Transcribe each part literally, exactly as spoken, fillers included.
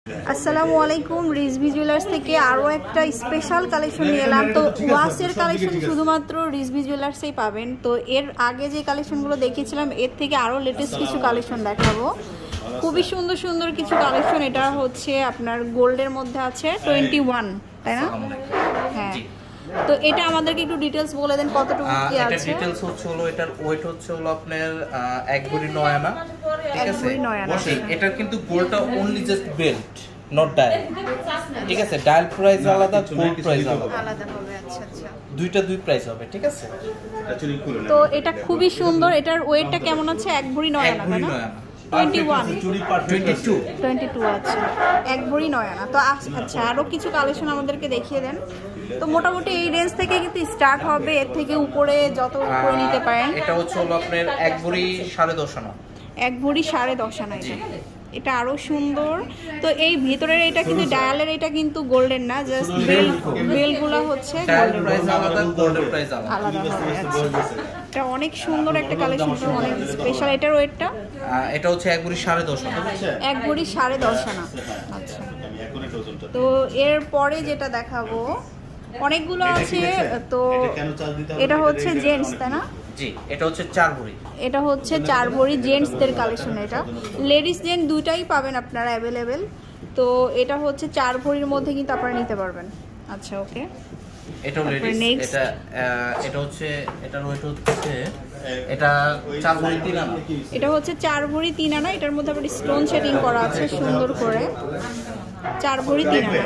আসসালামু আলাইকুম, রিজভি জুয়েলার্স থেকে আরও একটা স্পেশাল কালেকশন নিয়ে এলাম। তো ওয়াসের কালেকশন শুধুমাত্র রিজভি জুয়েলার্সেই পাবেন। তো এর আগে যে কালেকশনগুলো দেখিয়েছিলাম এর থেকে আরও লেটেস্ট কিছু কালেকশন দেখাবো। খুবই সুন্দর সুন্দর কিছু কালেকশন। এটা হচ্ছে আপনার গোল্ডের মধ্যে আছে টোয়েন্টি ওয়ান, তাই না? হ্যাঁ, তো এটা আমাদেরকে একটু ডিটেইলস বলে দেন কতটুকু কি আছে। এটা ডিটেইলস হচ্ছে হলো এটার ওয়েট হচ্ছে হলো আপনার এক ভরি নয় আনা, ঠিক আছে? এটা কিন্তু গোল্ডটা only just belt, not dial, ঠিক আছে? ডায়াল প্রাইস আলাদা, গোল্ড প্রাইস আলাদা আলাদা হবে। আচ্ছা আচ্ছা, দুইটা দুই প্রাইস হবে, ঠিক আছে? তো এটা খুবই সুন্দর। এটার ওয়েটটা কেমন আছে? এক ভরি নয় আনা, তাই না? Twenty one twenty two twenty two আছে, এক ভরি নয় আনা। তো আচ্ছা, আরও কিছু কালেকশন আমাদেরকে দেখিয়ে দেন। তো মোটামুটি এই রেঞ্জ থেকে কিন্তু স্টার্ট হবে, এর থেকে উপরে যত উপরে নিতে পারেন। এটা হচ্ছে হলো আপনার এক ভরি সাড়ে দশ আনা, এক ভরি সাড়ে দশ আনা। এটা এটা আরো সুন্দর। তো এই ভিতরের এটা কিন্তু ডায়ালের, এটা কিন্তু গোল্ডেন না, জাস্ট বেল বেলগুলো হচ্ছে গোল্ডেন প্রাইস আলাদা, গোল্ডের প্রাইস আলাদা আলাদা হবে। আচ্ছা, এটা অনেক সুন্দর একটা কালেকশন, অনেক স্পেশাল। এটার ওয়েটটা এটা হচ্ছে এক ভরি সাড়ে দশ আনা, এক ভরি সাড়ে দশ আনা। আচ্ছা, তো এর পরে যেটা দেখাবো অনেকগুলো আছে। তো এটা হচ্ছে জেন্টস, তাই না? জি, এটা হচ্ছে চার ভরি। এটা হচ্ছে চার ভরি জেন্টসদের কালেকশন। এটা লেডিস জেন্টস দুইটাই পাবেন আপনারা অ্যাভেলেবেল। তো এটা হচ্ছে চার ভরির মধ্যে কিন্তু আপনারা নিতে পারবেন। আচ্ছা, ওকে। এটা লেডিস, এটা এটা হচ্ছে এটার ওয়েট হচ্ছে এটা চার ভরি তিন আনা। এটা হচ্ছে চার ভরি তিন আনা। এটার মধ্যে আবার স্টোন সেটিং করা আছে সুন্দর করে। চার ভরি তিন আনা।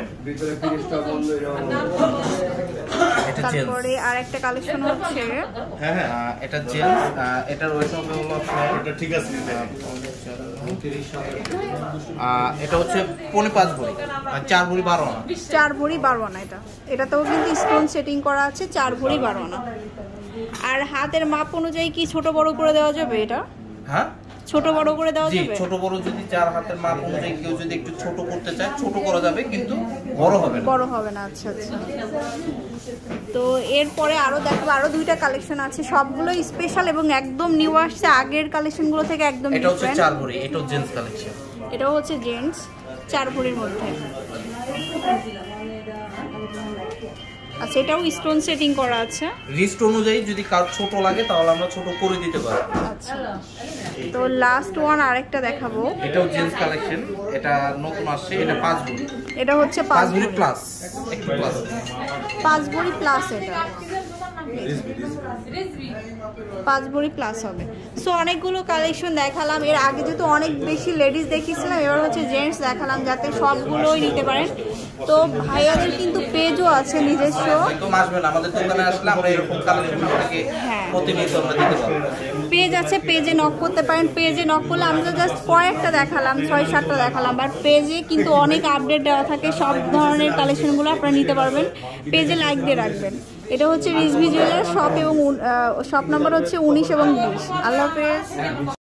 তারপরে আর একটা কালেকশন হচ্ছে হ্যাঁ হ্যাঁ এটা জেন্টস, এটার ওয়েট হবে হলো আপনার, এটা ঠিক আছে, এটা হচ্ছে পৌনে পাঁচ ভরি, চার ভরি বারো আনা। চার ভরি বারো আনা। এটা এটাতেও কিন্তু স্টোন সেটিং করা আছে, চার ভরি বারো আনা। আর হাতের মাপ অনুযায়ী কি ছোট বড় করে দেওয়া যাবে? এটা হ্যাঁ, ছোট বড় করে দেওয়া যাবে। ছোট বড় যদি চার হাতের মাপ অনুযায়ী কেউ যদি একটু ছোট করতে চায় ছোট করা যাবে, কিন্তু বড় হবে না, বড় হবে না। আচ্ছা আচ্ছা, তো এরপরে আরো দেখো আরো দুইটা কালেকশন আছে, সবগুলো স্পেশাল এবং একদম নিউ আসছে আগের কালেকশনগুলো থেকে একদম। এটা হচ্ছে চার ভরি, এটাও জেন্টস কালেকশন। এটাও হচ্ছে জেন্টস চার ভরির মধ্যে। আচ্ছা, এটাও স্টোন সেটিং করা আছে। রিস্ট অনুযায়ী যদি কার ছোট লাগে তাহলে আমরা ছোট করে দিতে পারি। আচ্ছা, তো লাস্ট ওয়ান আরেকটা দেখাবো। এটাও জেন্টস কালেকশন, এটা নতুন আসছে। এটা পাঁচ ভরি, এটা হচ্ছে পাঁচ ভরি প্লাস, একটু প্লাস, পাঁচ ভরি প্লাস। এটা পাঁচ ভরি প্লাস হবে। সো অনেকগুলো কালেকশন দেখালাম। এর আগে যেহেতু অনেক বেশি লেডিস দেখিয়েছিলাম, এবার হচ্ছে জেন্টস দেখালাম যাতে সবগুলোই নিতে পারেন। তো ভাইয়াদের কিন্তু পেজও আছে নিজস্ব, একদম আসবেন আমাদের দোকানে আসলে আমরা এরকম কালেকশন আপনাকে প্রতিনিয়ত আমরা দিতে পারবো। পেজ আছে, পেজে নক করতে পারেন। পেজে নক করলে আমরা জাস্ট কয়েকটা দেখালাম, ছয় সাতটা দেখালাম, বাট পেজে কিন্তু অনেক আপডেট দেওয়া থাকে, সব ধরনের কালেকশনগুলো আপনারা নিতে পারবেন। পেজে লাইক দিয়ে রাখবেন। এটা হচ্ছে রিজভি জুয়েলার্স শপ এবং শপ নাম্বার হচ্ছে উনিশ এবং বিশ। আল্লাহ হাফেজ।